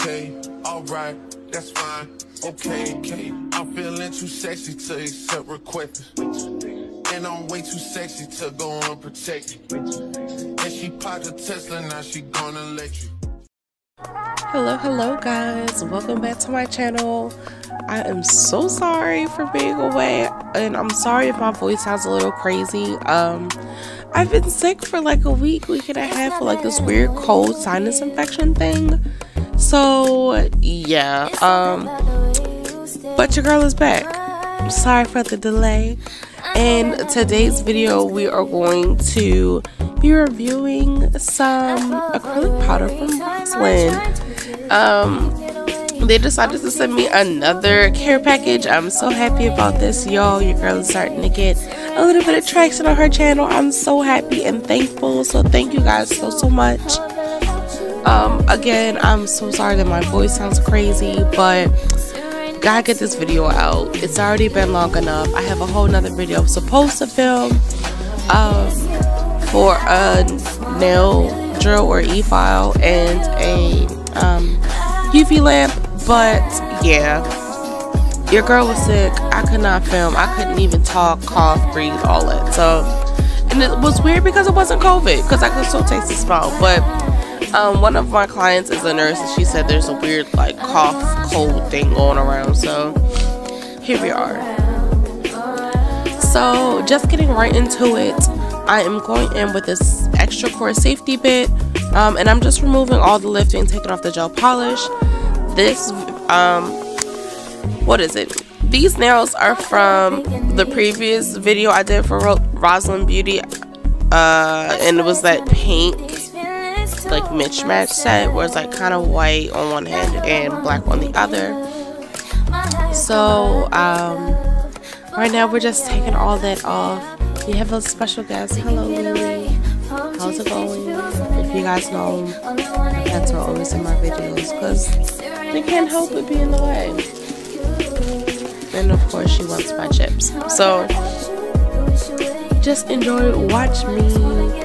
okay, alright, that's fine. Okay, okay, I'm feeling too sexy to accept requests. And I'm way too sexy to go unprotected. And she popped a Tesla, now she gonna let you. Hello guys, welcome back to my channel. I am so sorry for being away, and I'm sorry if my voice sounds a little crazy. I've been sick for like a week and a half with like this weird cold sinus infection thing. So yeah, but your girl is back. I'm sorry for the delay. In today's video, we are going to be reviewing some acrylic powder from Rosalind. They decided to send me another care package. I'm so happy about this, y'all. Your girl is starting to get a little bit of traction on her channel. I'm so happy and thankful, so thank you guys so much. Again, I'm so sorry that my voice sounds crazy, but gotta get this video out. It's already been long enough. I have a whole nother video I'm supposed to film for a nail drill or e-file and a UV lamp, but yeah, your girl was sick. I could not film. I couldn't even talk, cough, breathe, all that. So, and it was weird because it wasn't COVID, because I could still taste the smell. But one of my clients is a nurse, and she said there's a weird like cough, cold thing going around. So here we are. So just getting right into it, I am going in with this extra core safety bit, and I'm just removing all the lifting, taking off the gel polish. This what is it? These nails are from the previous video I did for Rosalind Beauty, and it was that pink like mismatch set where it's like kind of white on one hand and black on the other. So right now we're just taking all that off. We have a special guest. Hello Lily, how's it going? If you guys know, cats are always in my videos because they can't help but be in the way. And of course she wants my chips, so just enjoy, watch me.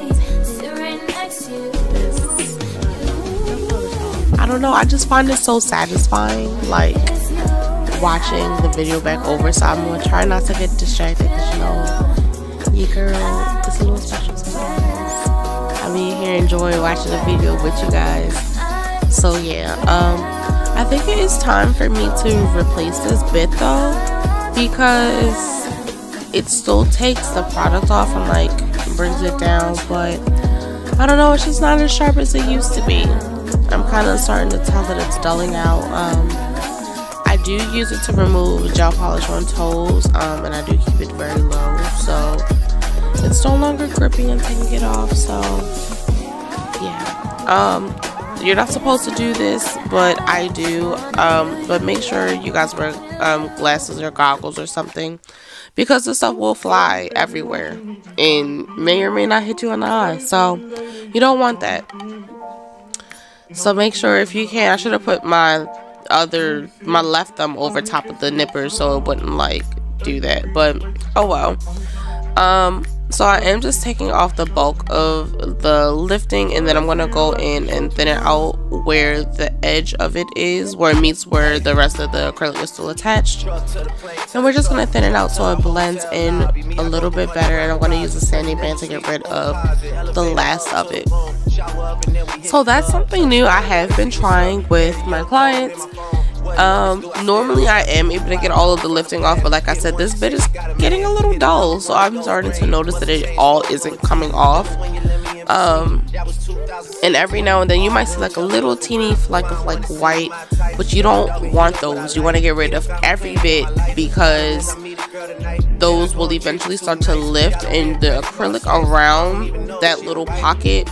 I don't know, I just find it so satisfying, like watching the video back over. So I'm gonna try not to get distracted, because you know, your girl is a little special sometimes. I mean, here enjoy watching the video with you guys. So yeah, I think it is time for me to replace this bit though, because it still takes the product off and like brings it down, but I don't know, it's just not as sharp as it used to be. I'm kind of starting to tell that it's dulling out. I do use it to remove gel polish on toes, and I do keep it very low, so it's no longer gripping and taking it off. So yeah, you're not supposed to do this, but I do. But make sure you guys wear glasses or goggles or something, because the stuff will fly everywhere and may or may not hit you in the eye, so you don't want that. So make sure, if you can, I should have put my left thumb over top of the nipper so it wouldn't like do that, but oh well. So I am just taking off the bulk of the lifting, and then I'm gonna go in and thin it out where the edge of it is, where it meets where the rest of the acrylic is still attached. And we're just gonna thin it out so it blends in a little bit better, and I'm gonna use a sanding band to get rid of the last of it. So that's something new I have been trying with my clients. Normally I am able to get all of the lifting off, but like I said, this bit is getting a little dull, so I'm starting to notice that it all isn't coming off. And every now and then you might see like a little teeny fleck of like white, but you don't want those. You want to get rid of every bit, because those will eventually start to lift, and the acrylic around that little pocket,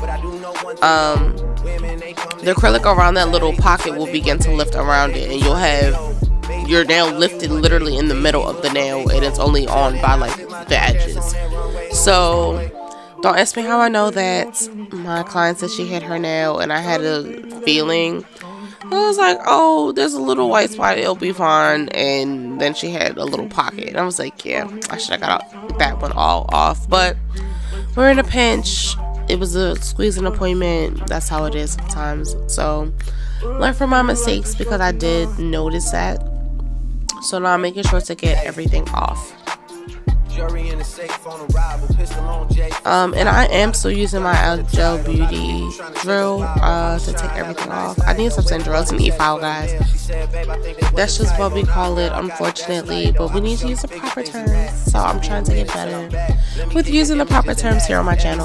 will begin to lift around it, and you'll have your nail lifted literally in the middle of the nail, and it's only on by like the edges. So don't ask me how I know that. My client said she hit her nail, and I had a feeling. I was like, oh, there's a little white spot, it'll be fine. And then she had a little pocket, and I was like, yeah, I should have got that one all off, but we're in a pinch. It was a squeezing appointment. That's how it is sometimes. So learn from my mistakes because I did notice that. So now I'm making sure to get everything off. And I am still using my Gel Beauty drill to take everything off. I need to stop saying drill. It's an e-file, guys. That's just what we call it, unfortunately. But we need to use the proper terms. So I'm trying to get better with using the proper terms here on my channel.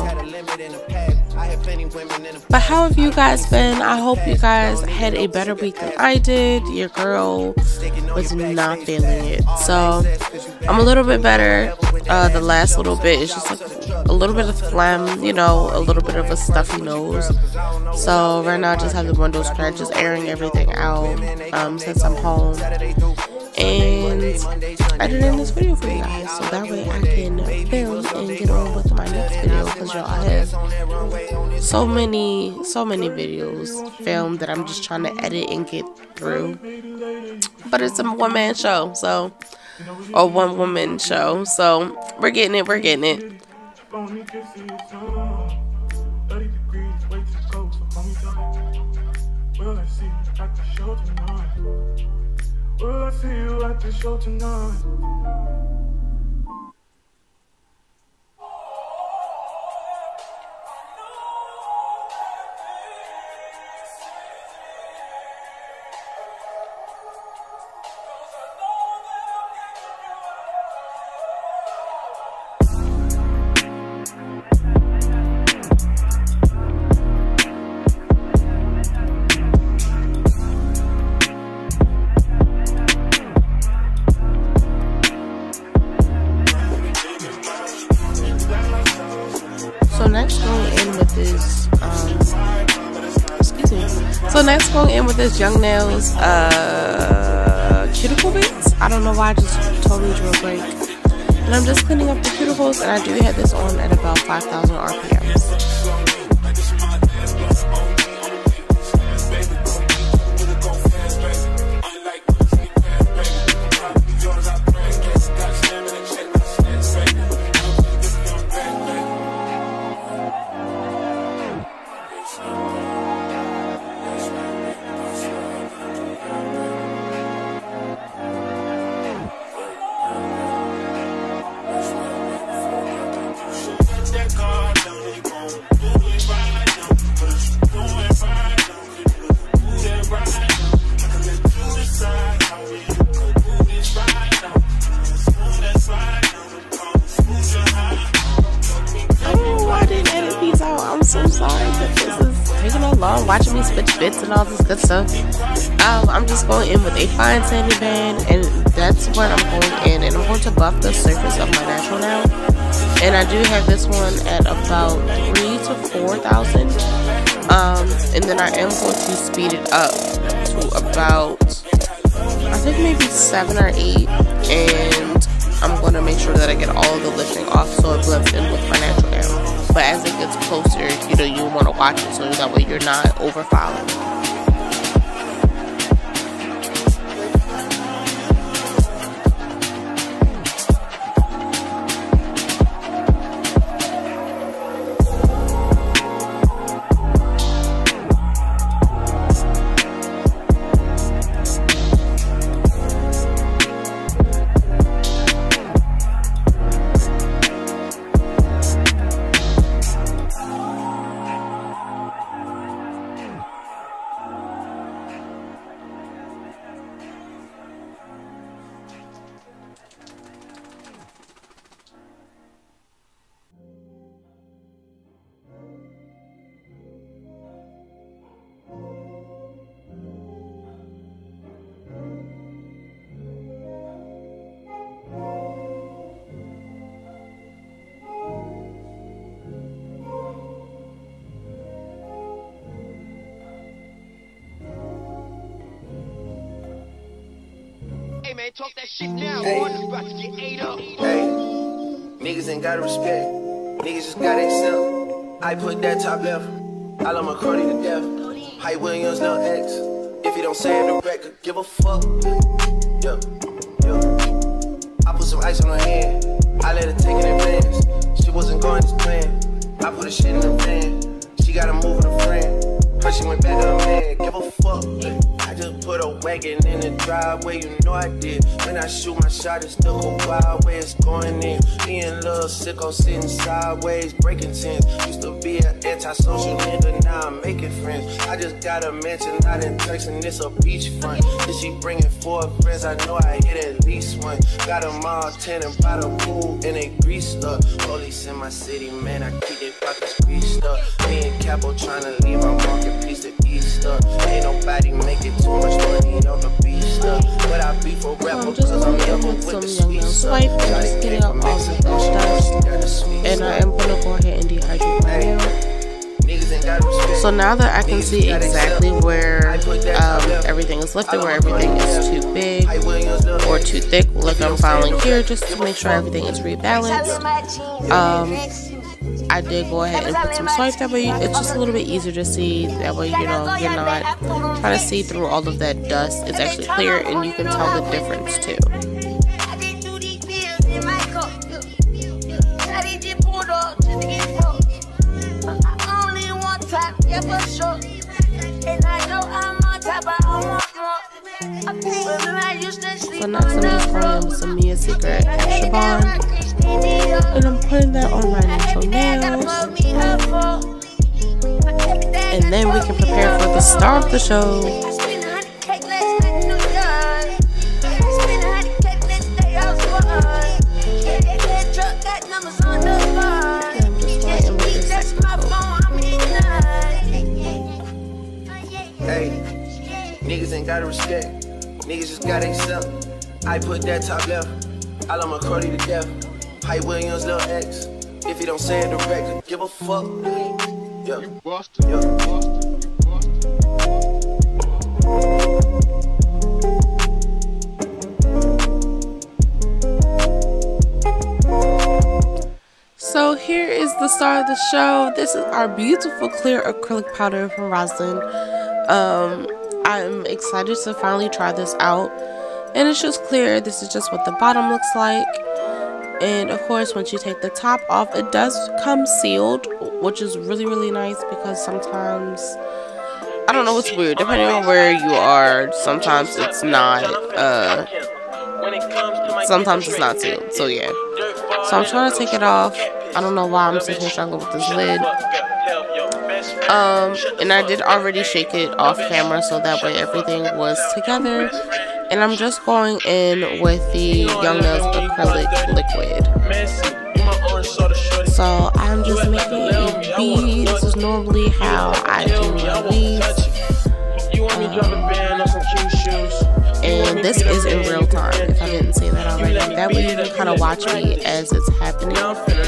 But how have you guys been? I hope you guys had a better week than I did. Your girl was not feeling it. So I'm a little bit better. The last little bit is just like a little bit of phlegm, you know, a little bit of a stuffy nose. So right now I just have the windows cracked, just airing everything out since I'm home. And editing this video for you guys, so that way I can film and get on with my next video, because y'all, I have so many videos filmed that I'm just trying to edit and get through. But it's a one-man show, so, or one-woman show, so we're getting it. Will I see you at the show tonight? Next going in with this Young Nails cuticle bits. I don't know why I just totally drew a break. And I'm just cleaning up the cuticles, and I do have this on at about 5,000 RPMs. Watching me switch bits and all this good stuff. I'm just going in with a fine sanding band, and that's what I'm going in, and I'm going to buff the surface of my natural nail. And I do have this one at about 3,000 to 4,000, and then I am going to speed it up to about, I think maybe 7 or 8, and I'm going to make sure that I get all the lifting off so it blends in with my natural nail. But as it gets closer, you know, you want to watch it so that way you're not overfouling. Hey man, talk that shit now. It's about to get ate up. Hey, niggas ain't gotta respect. Niggas just gotta accept. I put that top left. I love my Cardi to death. Hype Williams, no X. If you don't say it, the record, give a fuck. Yeah, yeah. I put some ice on her hand. I let her take it in advance. She wasn't going as planned. I put her shit in the van. She gotta move with a friend. but she went back to the man. Give a fuck. I just put a wagon in the driveway, you know I did. When I shoot my shot, it's still go wild way it's going in. Me and little sicko sitting sideways, breaking tents. Used to be an antisocial nigga, now I'm making friends. I just got a mansion out in Texas, and it's a beachfront. If she bringing 4 friends, I know I hit at least one. Got them all tanning by the pool, and they greased up. Police in my city, man, I keep their pockets greased up. Me and Capo tryna leave my marketplace to Easter. Ain't nobody making too much money on the beach stuff. But I be for rapper, cause I'm never with the sweet stuff. Just getting out all of that stuff. And I am gonna go ahead and dehydrate my nail. So now that I can see exactly where everything is lifted, where everything is too big or too thick, like I'm filing here just to make sure everything is rebalanced. I did go ahead and put some swipes, that way it's just a little bit easier to see, that way you know you're not trying to see through all of that dust. It's actually clear and you can tell the difference too. So next I'm just going in with some Mia Secret Extra Bond, and I'm putting that on my natural nails, and then we can prepare for the star of the show. Hey, niggas ain't gotta respect, niggas just gotta accept. I put that top left, I love McCarty to death. Hype Williams, Lil X, if you don't say it direct, give a fuck. Yeah, So here is the star of the show. This is our beautiful clear acrylic powder from Roslyn. I'm excited to finally try this out, and it's just clear. This is just what the bottom looks like, and of course once you take the top off, it does come sealed, which is really nice, because sometimes, I don't know, it's weird depending on where you are. Sometimes it's not sealed. So yeah, so I'm trying to take it off. I don't know why I'm sitting here struggling with this lid. And I did already shake it off camera, so that way everything was together. And I'm just going in with the Young Nails acrylic liquid. So I'm just making a bead. This is normally how I do my beads. And this is in real time, if I didn't say that already. That way you can kind of watch me as it's happening.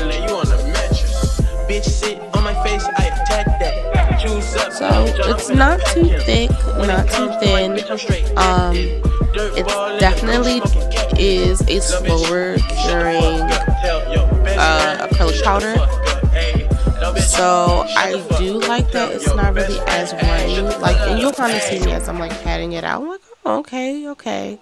So it's not too thick, not too thin. It definitely is a slower curing acrylic powder. So I do like that it's not really as runny. Like, and you'll kind of see me as I'm like patting it out. I'm like, oh, okay.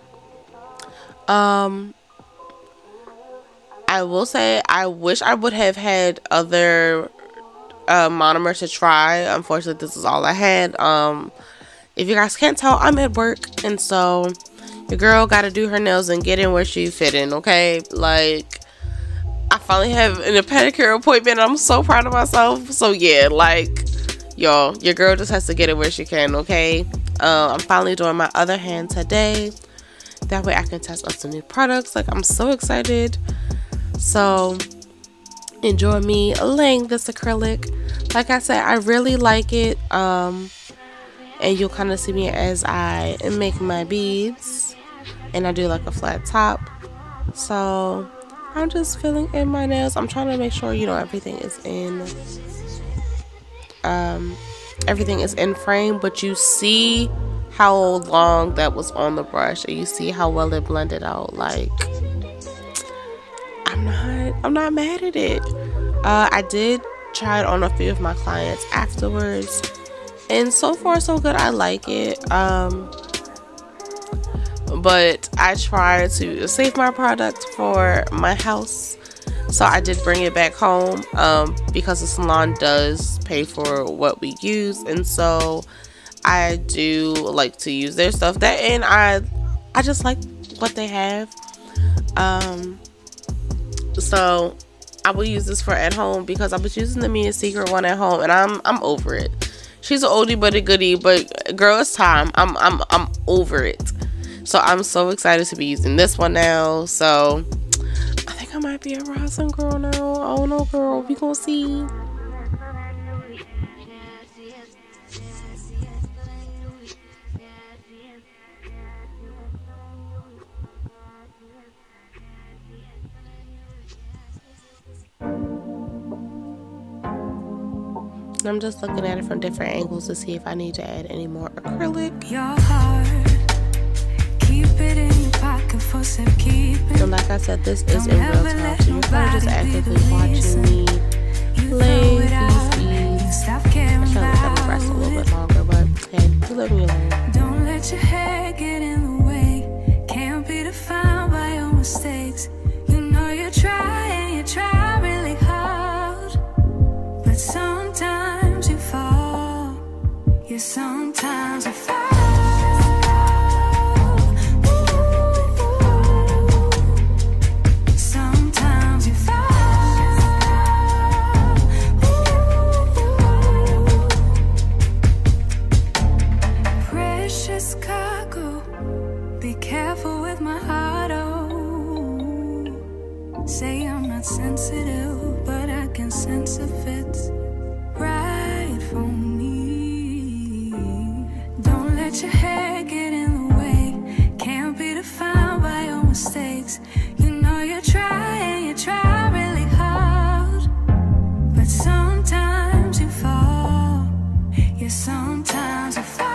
I will say I wish I would have had other monomer to try. Unfortunately, this is all I had. If you guys can't tell, I'm at work, and so your girl got to do her nails and get in where she fit in. Okay, like, I finally have a pedicure appointment. I'm so proud of myself. So yeah, like, y'all, your girl just has to get it where she can. Okay, I'm finally doing my other hand today. That way I can test out some new products. Like, I'm so excited. So enjoy me laying this acrylic. Like I said, I really like it. And you'll kind of see me as I make my beads, and I do like a flat top. So I'm just filling in my nails. I'm trying to make sure, you know, everything is in frame, but you see how long that was on the brush, and you see how well it blended out. Like, I'm not mad at it. I did try it on a few of my clients afterwards, and so far so good. I like it. But I try to save my product for my house, So I did bring it back home because the salon does pay for what we use, and so I do like to use their stuff. That, and I just like what they have. So I will use this for at home because I was using the Mia Secret one at home, and I'm over it. She's an oldie but a goodie, but girl, it's time. I'm over it. So I'm so excited to be using this one now. So I think I might be a rising girl now. Oh no, girl, we gonna see. I'm just looking at it from different angles to see if I need to add any more acrylic. Your heart, keep it in your pocket for some keeping. And like I said, this is in real time, so you're kind of just actively watching me lay these beads. I try to let them rest a little bit longer, but hey, you let me alone. Don't let your hair get in the way. Can't be defined by your mistakes. You know you try really hard, but sometimes you fall. Yeah, sometimes you fall. Sometimes you fall. Precious cargo, be careful with my heart, oh. Say I'm not sensitive, but I can sense if it's right for me. Don't let your hair get in the way. Can't be defined by your mistakes. You know you try really hard, but sometimes you fall. Yeah, sometimes you fall.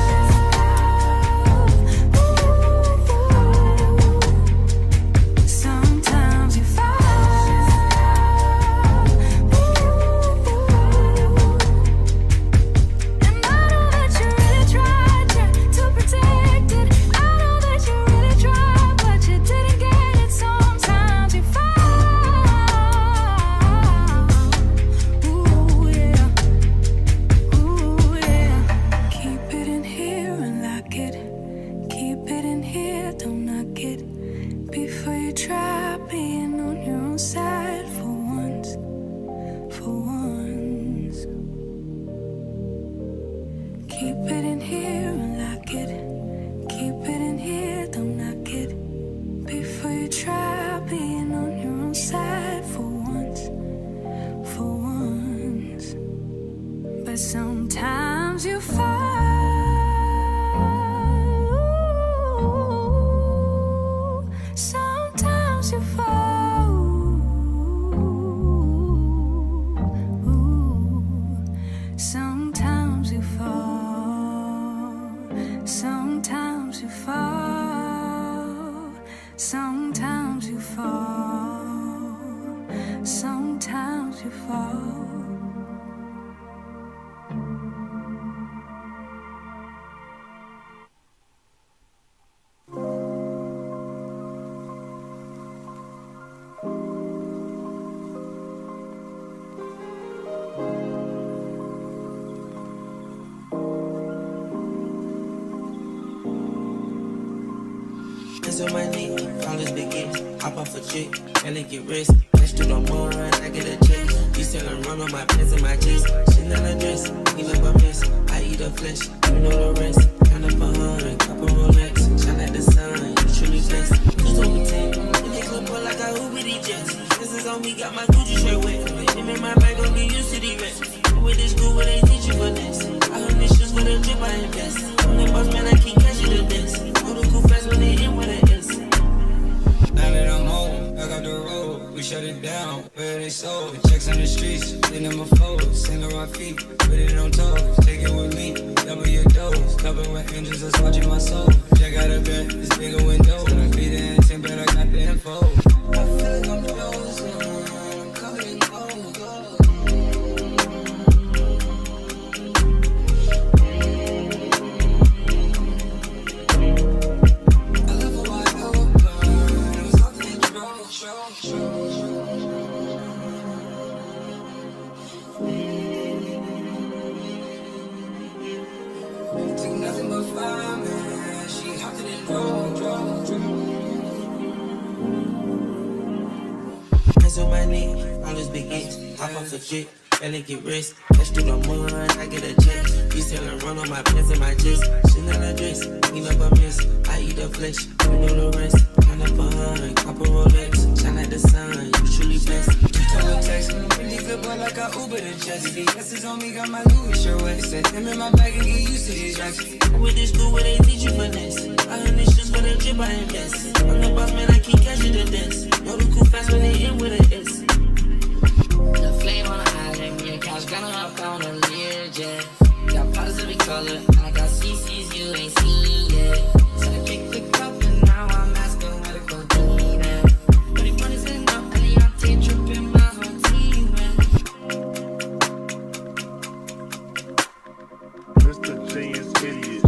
Sometimes you fall. And I know that you really tried to protect it. I know that you really tried, but you didn't get it. Sometimes you fall. Ooh, yeah. Ooh, yeah. Keep it in here and lock it. Keep it in here, don't knock it. Before you try being on your own side for once, for once. Keep it in here and lock it. Keep it in here, don't knock it. Before you try being on your own side for once, for once. But sometimes you fall. Sometimes you fall. Sometimes you fall. Sometimes you fall. Sometimes you fall. Sometimes you fall. Hands on my knee, collars begin. Hop off a chick, and get rest. Cash to the moon, I get a check. You selling run on my pants and my chest. She not a dress, clean up a mess. I eat her flesh, you know the rest. Count up 100, couple Rolex. Shine like the sun, you truly blessed. Who's on me 10? In the club, pull like I hoop with these jets. This is on me, got my Gucci shirt wet. Him in my bag, gon' get used to the rest. With this school, where they teach you for this. I heard this shoes with a drip, I invest. I'm the boss, man, I keep catching the best. All the cool fast when they in with an S. Now that I'm home, back up the road, we shut it down, where they sold. Checks on the streets, in them a fold, sing on my feet, put it on toes, take it with me, double your dose, cover with angels that's watching my soul. Check out a bed, it's bigger window, when I be there in 10, but I got the info. I feel like I'm frozen, I'm covered in gold. I love a wide open, it was all the intro. fireman. She hopped in and drove. Hands on my knee, all this big hits. Hop off the jet, barely get rest. Catch through the mud, I get a jet. Be selling run on my pants and my chest. Chanel a dress, clean up a mess. I eat the flesh, you know the rest. Turn up a hun, copper Rolex. Shine like the sun, you truly blessed. You told me text, really good boy like I Uber to Jesse. Glasses on me, got my Louis shirt wet. Said him in my bag and get used to these racks. With this school where they teach you finesse. I learned this shit for the drip, I invest. I'm the boss man, I keep catching the dance. Know the cool fast when they hit with an S. The flame on the island, me and Couch gonna hop on a Learjet. Got bottles every color, I got CCs you ain't seen yet. So I picked the cup and now I'm asking where to go do that. But the money's enough, and the octane tripping my whole team, man. Mr. Genius Idiot.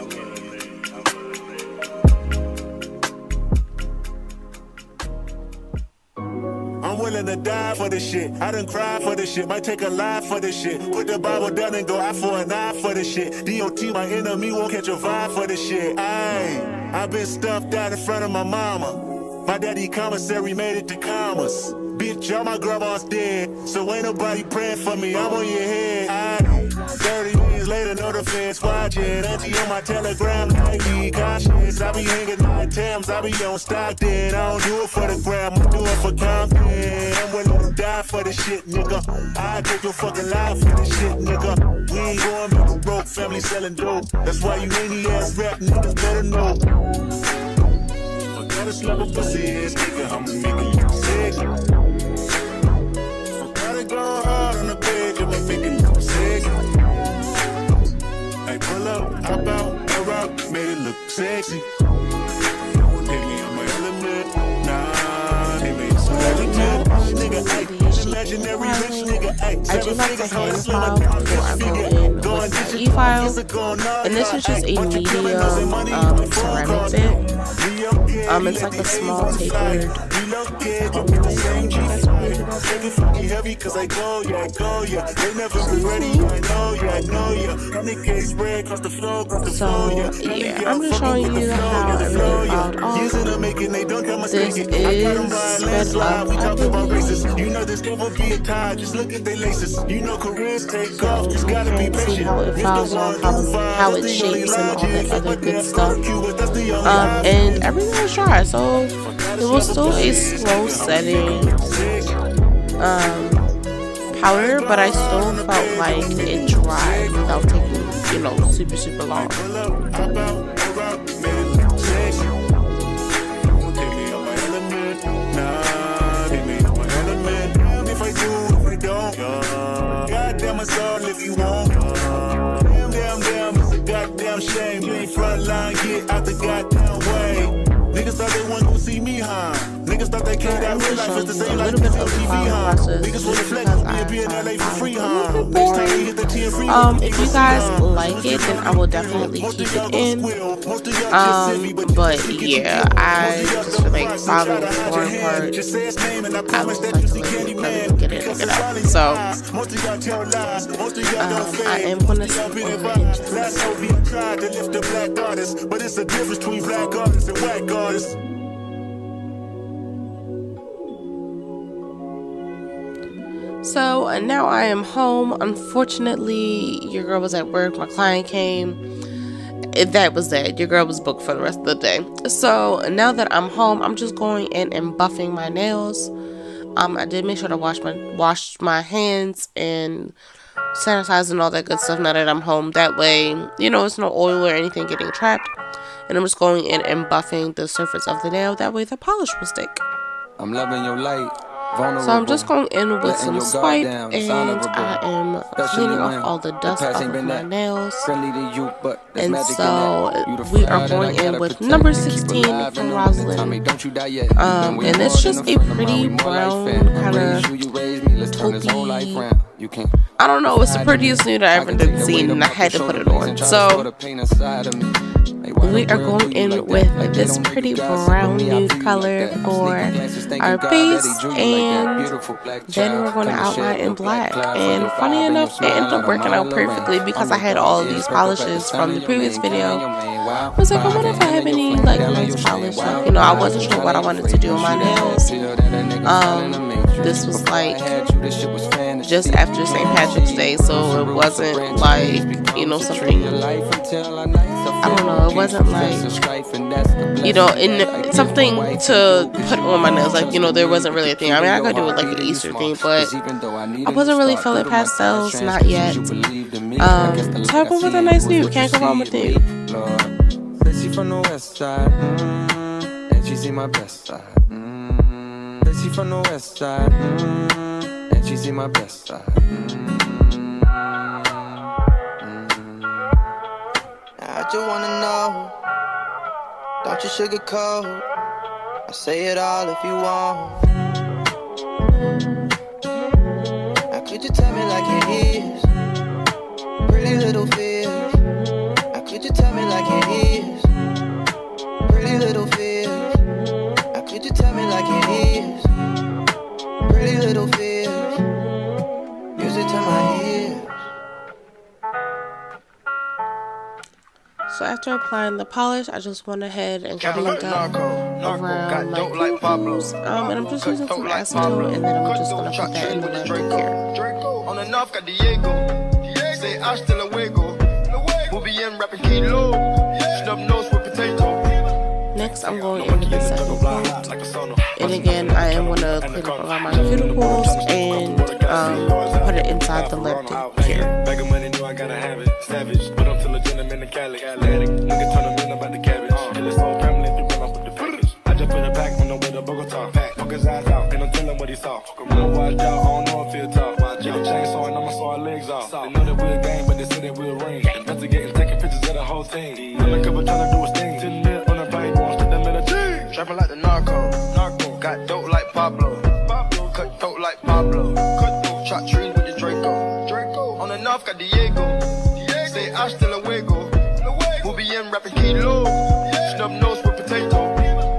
I'm willing to die for this shit. I done cried for this shit. Might take a life for this shit. Put the Bible down and go eye for an eye for this shit. DOT, my enemy, won't catch a vibe for this shit. I've been stuffed out in front of my mama. My daddy commissary made it to commas. Bitch, all my grandma's dead. So ain't nobody praying for me. I'm on your head. 30 years later, know the feds watching. Auntie on my telegram, I be cautious. I be hanging nine Tams, I be on Stockton. I don't do it for the gram, I do it for Compton. I'm willing to die for this shit, nigga. I take your fucking life for this shit, nigga. We ain't going back to broke, family selling dope. That's why you ain't ass rap niggas better know. I gotta slap a pussy ass nigga, I'm making you sick. I gotta go hard on the page, I'm making you sick. I pull up, hop out, air out, made it look sexy. Hit me on my element, nah, they made some legendary nigga, ayy, imaginary rich nigga, ayy. I do like the hand file before I go in with the e-file, and this is just a medium ceramic bit. It's like a small tapered heavy cause I go, yeah, they never be ready, I know, niggas spread across the floor, so yeah, I'm just showing you how everything filed off. This is sped up. You know this never be a tie, just look at their laces. You know careers take off, just gotta be patient. See how it files off, how it shapes and all that other good stuff. And everything was dry, so it was still a slow setting powder, but I still felt like it dried without taking, super long. Goddamn, it's all if you want. Damn, it's a goddamn shame. You ain't frontline, get out the goddamn way. Niggas thought they wasn't gonna see me, huh? Niggas thought they can't have real life. It's the same life as TV, huh? Niggas wanna flex, we'll be in LA for free, huh? Next time we hit the 10 free. If you guys like it, then I will definitely keep it in. But yeah, I just feel like following the foreign part, I would like to get it and get out. So, I am gonna skip over into this. Tried to lift the black artist, but it's a difference between black artists and white artists. So now I am home. Unfortunately, your girl was at work. My client came. That was it. Your girl was booked for the rest of the day. So now that I'm home, I'm just going in and buffing my nails. I did make sure to wash my hands and sanitize and all that good stuff now that I'm home. That way, it's no oil or anything getting trapped. And I'm just going in and buffing the surface of the nail. That way the polish will stick. I'm loving your light. So I'm just going in with some swipe, and I am cleaning off all the dust off of my nails. And so we are going in with number 16 from Rosalind. And it's just a pretty brown kind of taupey I don't know, it's the prettiest nude I ever seen, and I had to put it on. So we are going in with this pretty brown nude color for our base, and then we're going to outline in black. And funny enough, it ended up working out perfectly because I had all of these polishes from the previous video. I was like, I wonder if I have any like nice polish. Like, you know, I wasn't sure what I wanted to do on my nails. This was like just after St. Patrick's Day, so it wasn't like, you know, something, I don't know, it wasn't like, you know, something to put on my nails. Like, you know, there wasn't really a thing. I mean, I could do it like an Easter thing, but I wasn't really feeling pastels, not yet. So I went with a nice nude. Can't go wrong with nude. She from the west side, and she see my best side. She from the west side, and she see my best side. I just wanna know, don't you sugarcoat? I'll say it all if you want. How could you tell me like it is? Pretty little fears. How could you tell me like it is? Pretty little fears. How could you tell me like it is? Pretty little fears. Music to my ears. So after applying the polish, I just went ahead and cleaned up around my pupils. And I'm just using some acetone, and then I'm just gonna put that in the left here. On the North got Diego. Say hasta luego. We'll be in rapping kilo. Snub nose with potato. Next, I'm going into the second coat, and again, I am going to clean up around my cuticles and put it inside the lip here. Bag of money, know I gotta have it. Savage, but I'm still a gentleman in Cali. Nigga turn them in about the cabbage. And this whole family, if you run off with the package. I just put a pack on the way to Bogota. Fuck his eyes out, and I'm telling what he saw. Real watch out, I don't know if he'll talk. Get a chainsaw and I'ma saw our legs off. They know that we're a gang, but they say that we're a ring. Investigating, taking pictures of the whole thing. Undercover trying to do a sting. Sitting there on a bike, going straight them in a G. Trapping like the narco. Got dope like Pablo. Cut dope like Pablo. Chop trees with the Draco. On the North got Diego. Say hasta luego. We'll be in rapping kilo. Snub nose with potato.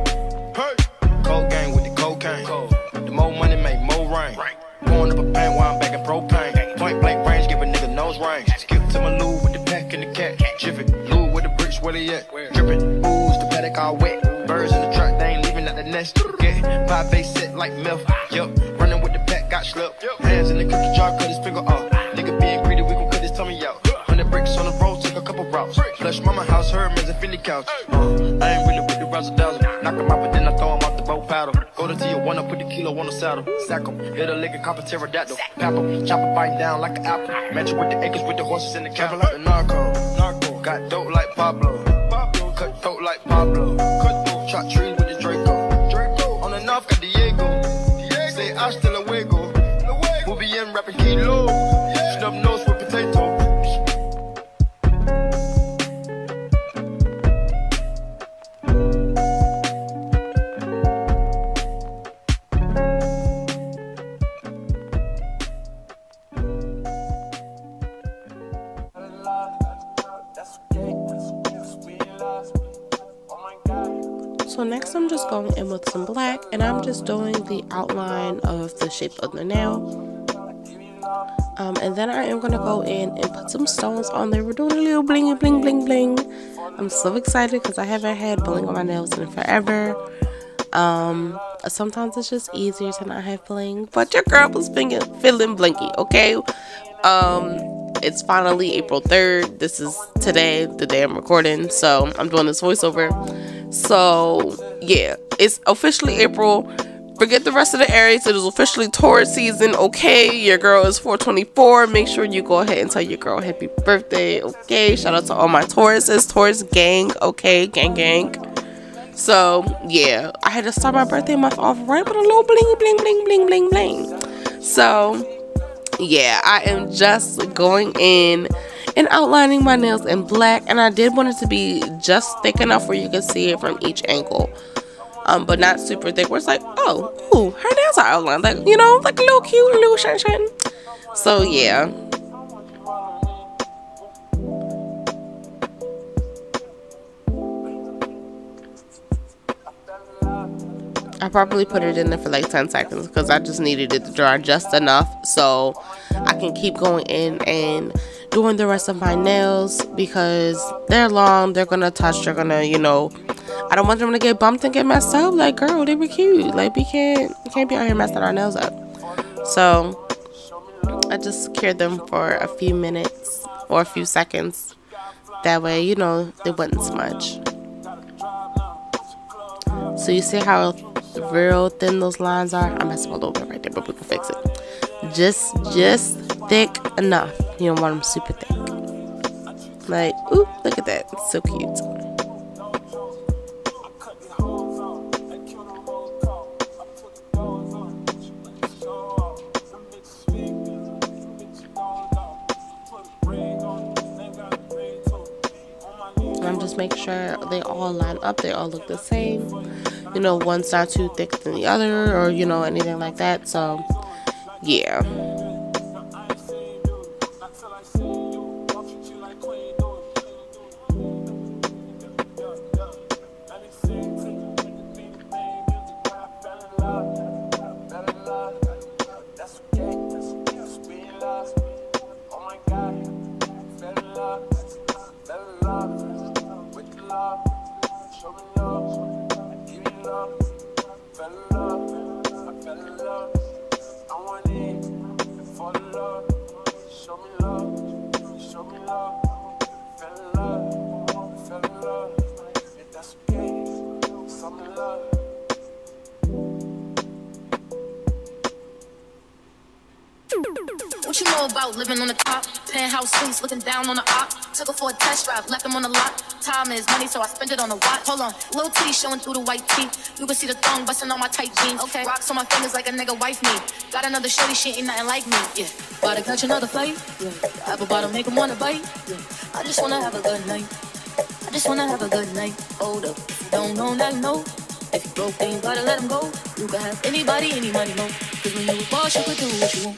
Hey. Cold gang with the cocaine. The more money make more rain. Going up a paint while I'm back in propane. Point blank range, give a nigga nose range. Skip to my Lou with the pack and the cat. Jiffy, Lou with the bricks, where they at? Drippin', booze, the paddock all wet. Birds in the truck, they ain't leaving at the nest. Get my face set like milk. Yup, running with the pack, got slipped. Hands in the cookie jar, cut his finger off. Nigga being greedy, we gon' cut his tummy out. 100 bricks on the road, took a couple routes. Flush mama house, Hermes and Philly couch. I ain't really with the razzle dazzle. Knock him out, but then I throw him off the boat paddle. Go to Tijuana, put the kilo on the saddle. Sack him, hit a lick and cop a pterodactyl. Pap him, chop a biting down like an apple. Match it with the acres, with the horses in the cattle. The narco, got dope like Pablo. Cut dope like Pablo. Chop trees with the Draco. On the North got Diego. Say hasta luego. We'll be in rapping kilo. Snub nose with potato. So next I'm just going in with some black, and I'm just doing the outline of the shape of the nail. And then I am going to go in and put some stones on there. We're doing a little bling bling bling bling. I'm so excited because I haven't had bling on my nails in forever. Sometimes it's just easier to not have bling, but your girl was feeling blinky, okay? It's finally April 3rd. This is today, the day I'm recording, so I'm doing this voiceover. So yeah, it's officially April. Forget the rest of the Aries. It is officially Taurus season, okay? Your girl is 424. Make sure you go ahead and tell your girl happy birthday, okay? Shout out to all my Tauruses, Taurus gang, okay? Gang. So yeah, I had to start my birthday month off right with a little bling bling bling bling bling bling. So yeah, I am just going in and outlining my nails in black, and I did want it to be just thick enough where you can see it from each angle, but not super thick where it's like, oh, ooh, her nails are outlined, like, you know, like a little cute, a little shine. So yeah. I probably put it in there for like 10 seconds because I just needed it to dry just enough so I can keep going in and doing the rest of my nails because they're long, they're gonna touch, they're gonna, you know, I don't want them to get bumped and get messed up. Like, girl, they were cute. Like, we can't be out here messing our nails up. So I just cured them for a few minutes or a few seconds. That way, you know, they wouldn't smudge. So you see how real thin those lines are? I messed up a little bit right there, but we can fix it. Just thick enough. You don't want them super thick. Like, ooh, look at that. It's so cute. I'm just making sure they all line up, they all look the same. You know, one's not too thick than the other, or you know, anything like that. So yeah. What you know about living on the top? Penthouse suites, looking down on the op. Took her for a test drive, left him on the lot. Time is money, so I spend it on a watch. Hold on, little titty showing through the white tee. You can see the thong busting on my tight jeans. Okay, rocks on my fingers like a nigga wife me. Got another shorty, she ain't nothing like me. Yeah, about to catch another flight. Yeah, apple bottom make him wanna bite. Yeah, I just wanna have a good night. I just wanna have a good night. Hold up, if you don't know, now you know. If you broke, then you gotta let him go. You can have anybody, any money, no. Cause when you a boss, you could do what you want.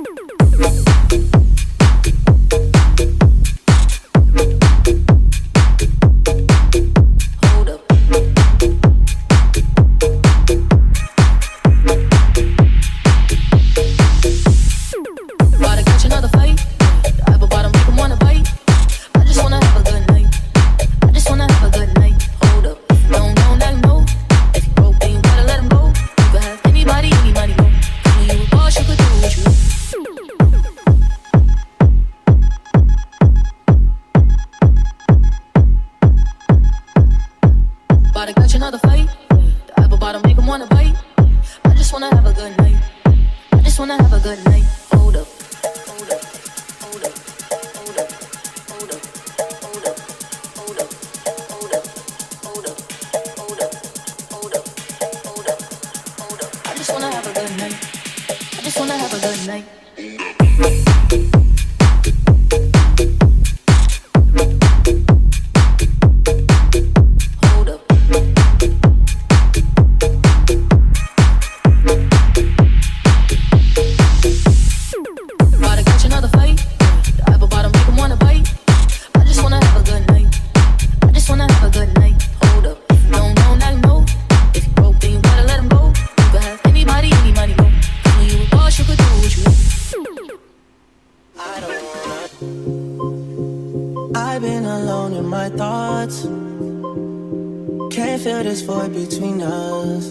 I've been alone in my thoughts. Can't feel this void between us.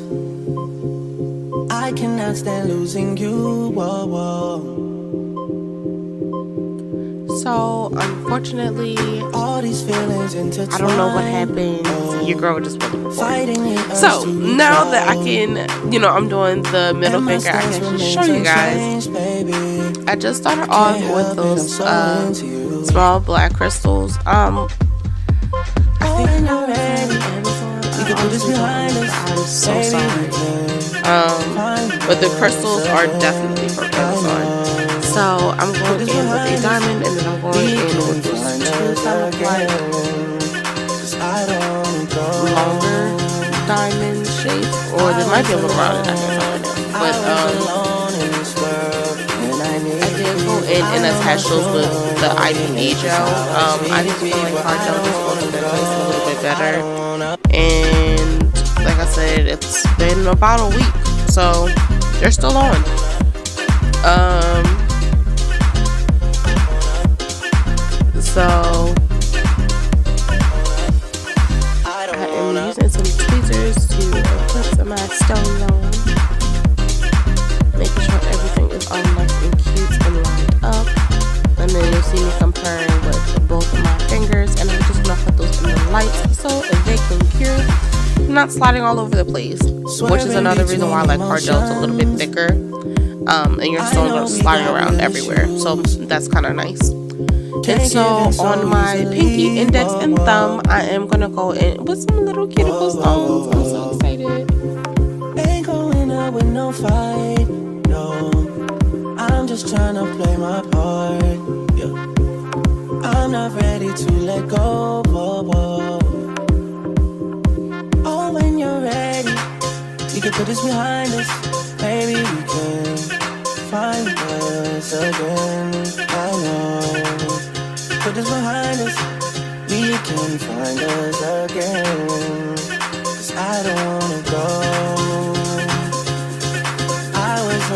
I cannot stand losing you. Whoa, whoa. So unfortunately, all these feelings intertwined. I don't know what happened. Your girl just wasn't recording. So now that I can, you know, I'm doing the middle finger, I can show you guys. I just started off with those small black crystals. I think I'm ready. We can do this behind us. I'm so sorry. But the crystals are definitely for Amazon. So I'm going in with a diamond, and then I'm going in with these two kind of like longer diamond shape, or they might be a little rounded. I can't tell right now. But I did go and attach those with the IPA gel. I just feel like hard gel just goes with their face a little bit better. And like I said, it's been about a week, so they're still on. So I am using some tweezers to put some of my stone on, making sure everything is all nice and cute and lined up. And then you'll see me comparing with both of my fingers, and I'm just gonna put those in the light so they can cure, not sliding all over the place, which is another reason why I like hard gel. It's a little bit thicker, and your stones are sliding around everywhere, so that's kind of nice. And so on my pinky, index, and thumb, I am gonna go in with some little cuticle stones. I'm so excited. Ain't going out with no fight, no. I'm just trying to play my part, yeah. I'm not ready to let go, Oh, when you're ready, we can put this behind us. Maybe we can find us again. I know. Put this behind us, we can find us again. 'Cause I don't wanna go. I was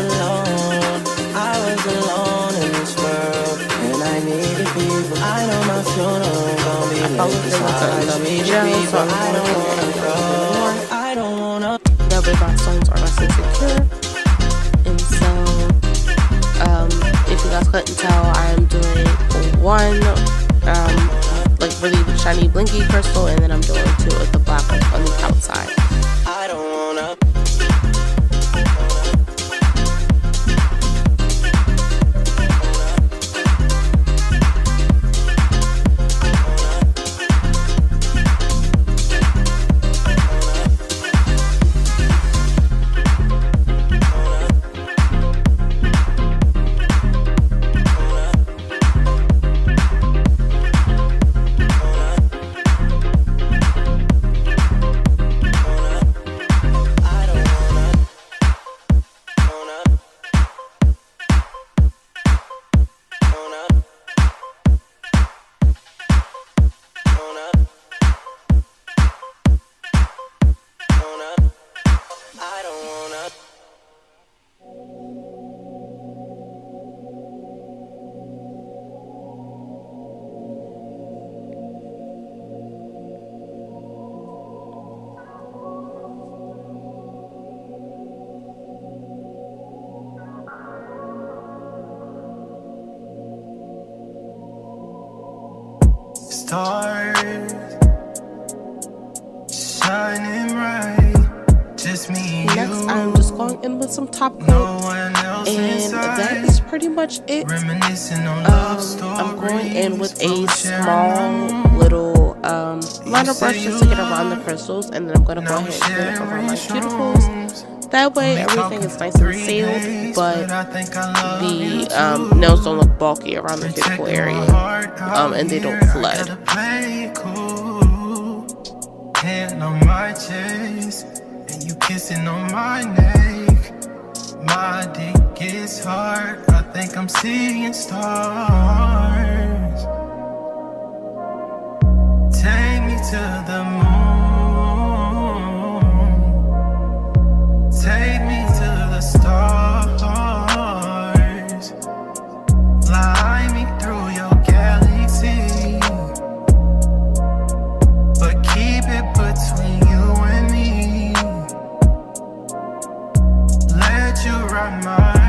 alone in this world, and I needed people. I know my funeral gon' be beside me, so I don't wanna go. I don't wanna. That way my stones are nice and secure. And so, if you guys couldn't tell, I am doing one like really shiny blinky crystal, and then I'm doing two of the black ones on the outside. I don't wanna. Stars shining bright, just me and Next, you. I'm just going in with some top coat, and that is pretty much it. I'm going in with a small little liner brush just to get around the crystals, and then I'm going to go ahead and get it around my cuticles. That way everything is nice and sealed, but the nails don't look bulky around the cuticle area, and they don't flood. Hand on my chest, and you kissing on my neck. My dick is hard, I think I'm seeing stars. Take me to the moon. Take me to the stars. Fly me through your galaxy, but keep it between you and me. Let you ride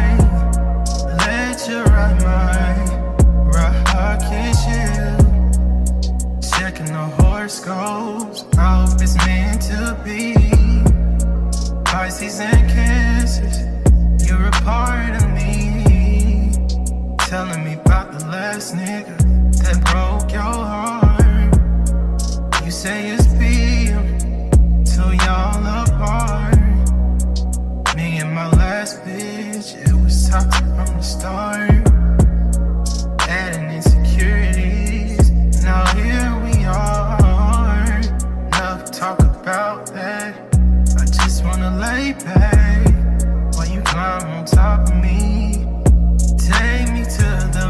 my rocket ship. Checking the horoscopes, I hope it's meant to be. Pisces and Cancers, you're a part of me. Telling me about the last nigga that broke your heart. You say it's being till y'all apart. Me and my last bitch, it was toxic from the start. Adding insecurities, now here we are. Enough talk about that, I just wanna lay back while you climb on top of me. Take me to the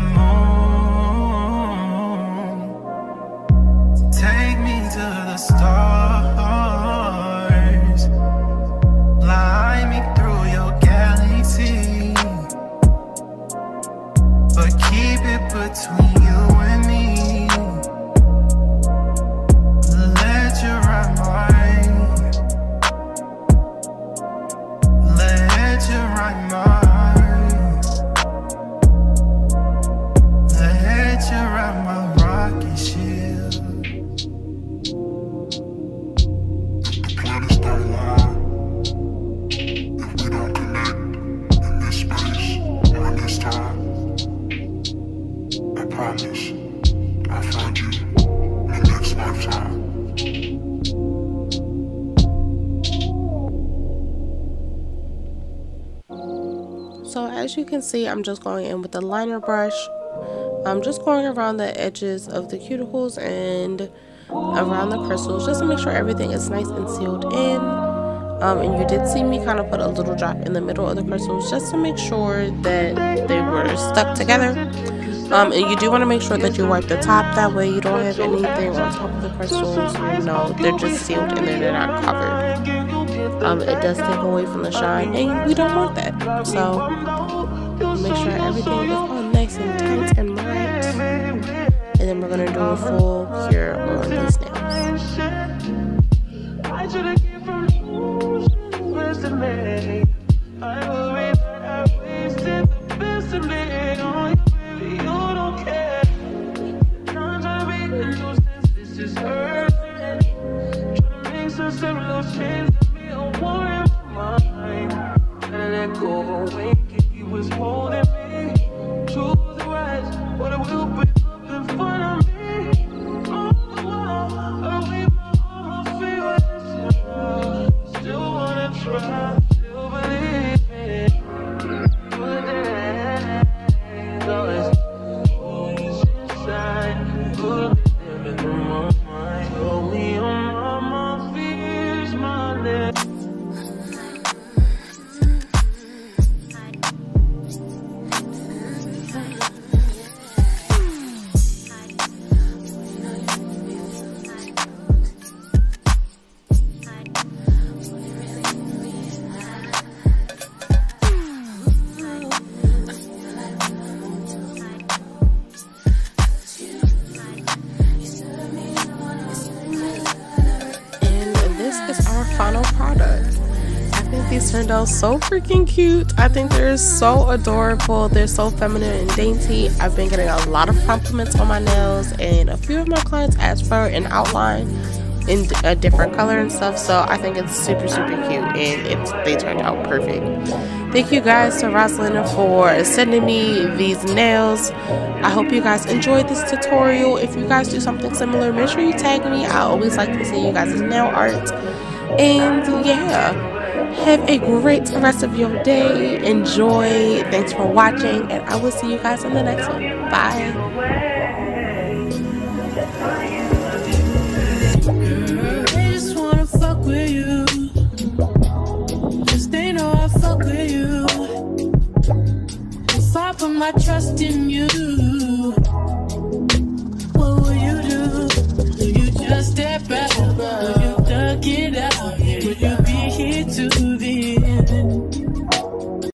as you can see, I'm just going in with the liner brush. I'm just going around the edges of the cuticles and around the crystals just to make sure everything is nice and sealed in. And you did see me kind of put a little drop in the middle of the crystals just to make sure that they were stuck together. And you do want to make sure that you wipe the top, that way you don't have anything on top of the crystals. You know, they're just sealed and they're not covered. It does take away from the shine, and we don't want that. So make sure everything is all nice and tight and bright. And then we're going to do a full cure on these nails. Final product. I think these turned out so freaking cute. I think they're so adorable. They're so feminine and dainty. I've been getting a lot of compliments on my nails, and a few of my clients asked for an outline in a different color and stuff, so I think it's super cute, and they turned out perfect. Thank you guys to Rosalina for sending me these nails. I hope you guys enjoyed this tutorial. If you guys do something similar, make sure you tag me. I always like to see you guys' nail art. And yeah, have a great rest of your day. Enjoy. Thanks for watching, and I will see you guys in the next one. Bye.